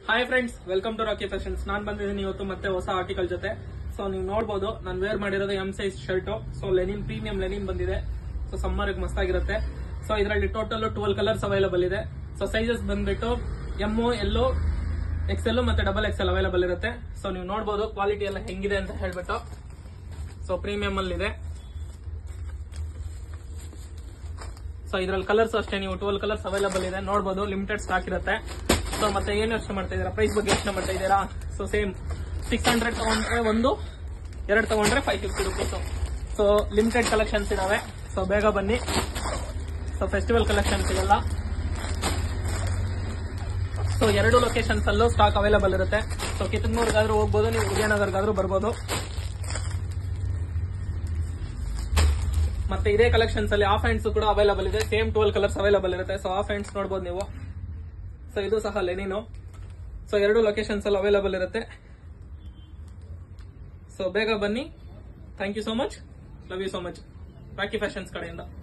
Hi friends, welcome to Rocky fashions. ನಾನ್ ಬಂದಿದ್ದೀನಿ ಇವತ್ತು ಮತ್ತೆ ಹೊಸ ಆರ್ಟಿಕಲ್ ಜೊತೆ. ಸೊ ನೀವು ನೋಡಬಹುದು, ನಾನು ವೇರ್ ಮಾಡಿರೋದು M size shirt. So linen, premium linen ಬಂದಿದೆ. ಸೊ ಸಮ್ಮರ್ ಮಸ್ತ್ ಆಗಿರುತ್ತೆ. ಸೊ ಇದರಲ್ಲಿ ಟೋಟಲ್ 12 ಕಲರ್ಸ್ ಅವೈಲೇಬಲ್ ಇದೆ. ಸೊ ಸೈಜಸ್ ಬಂದ್ಬಿಟ್ಟು ಎಂ, ಎಲ್, XL ಮತ್ತೆ XXL ಅವೈಲೇಬಲ್ ಇರುತ್ತೆ. ಸೊ ನೀವು ನೋಡಬಹುದು ಕ್ವಾಲಿಟಿ ಎಲ್ಲ ಹೆಂಗಿದೆ ಅಂತ ಹೇಳ್ಬಿಟ್ಟು. ಸೊ ಪ್ರೀಮಿಯಂ ಅಲ್ಲಿ ಇದೆ. ಸೊ ಇದರಲ್ಲಿ ಕಲರ್ಸ್ ಅಷ್ಟೇ, ನೀವು 12 ಕಲರ್ಸ್ ಅವೈಲೇಬಲ್ ಇದೆ. ನೋಡಬಹುದು ಲಿಮಿಟೆಡ್ ಸ್ಟಾಕ್ ಇರುತ್ತೆ. ಸೊ ಮತ್ತೆ ಏನು ಯೋಚನೆ ಮಾಡ್ತಾ ಇದೀರಾ, ಪ್ರೈಸ್ ಬಗ್ಗೆ ಯೋಚನೆ ಮಾಡ್ತಾ ಇದ್ದೀರಾ? ಸೊ ಸೇಮ್ 600 ತಗೊಂಡ್ರೆ ಒಂದು, 2 ತಗೊಂಡ್ರೆ 550 ರುಪೀಸ್. ಸೊ ಲಿಮಿಟೆಡ್ ಕಲೆಕ್ಷನ್ಸ್ ಇದಾವೆ. ಸೊ ಬೇಗ ಬನ್ನಿ. ಸೊ ಫೆಸ್ಟಿವಲ್ ಕಲೆಕ್ಷನ್ಸ್ ಇದೆಲ್ಲ. ಸೊ 2 ಲೊಕೇಶನ್ಸ್ ಅಲ್ಲೂ ಸ್ಟಾಕ್ ಅವೈಲೇಬಲ್ ಇರುತ್ತೆ. ಸೊ ಕಿತ್ತೂರ್ಗಾದ್ರೂ ಹೋಗ್ಬೋದು, ನೀವು ವಿಜಯನಗರ್ಗಾದ್ರೂ ಬರ್ಬೋದು. ಮತ್ತೆ ಇದೇ ಕಲೆಕ್ಷನ್ಸ್ ಅಲ್ಲಿ ಆಫ್ ಹ್ಯಾಂಡ್ಸ್ ಕೂಡ ಅವೈಲೇಬಲ್ ಇದೆ. ಸೇಮ್ 12 ಕಲರ್ಸ್ ಅವೈಲೇಬಲ್ ಇರುತ್ತೆ. ಸೊ ಆಫ್ ಹ್ಯಾಂಡ್ಸ್ ನೋಡಬಹುದು ನೀವು. ಸೊ ಇದು ಸಹ ಲೆನಿನು. ಸೊ 2 ಲೊಕೇಶನ್ಸ್ ಅಲ್ಲಿ ಅವೈಲೇಬಲ್ ಇರುತ್ತೆ. ಸೊ ಬೇಗ ಬನ್ನಿ. Thank you so much. Love you so much. Rakhi fashions ಕಡೆಯಿಂದ.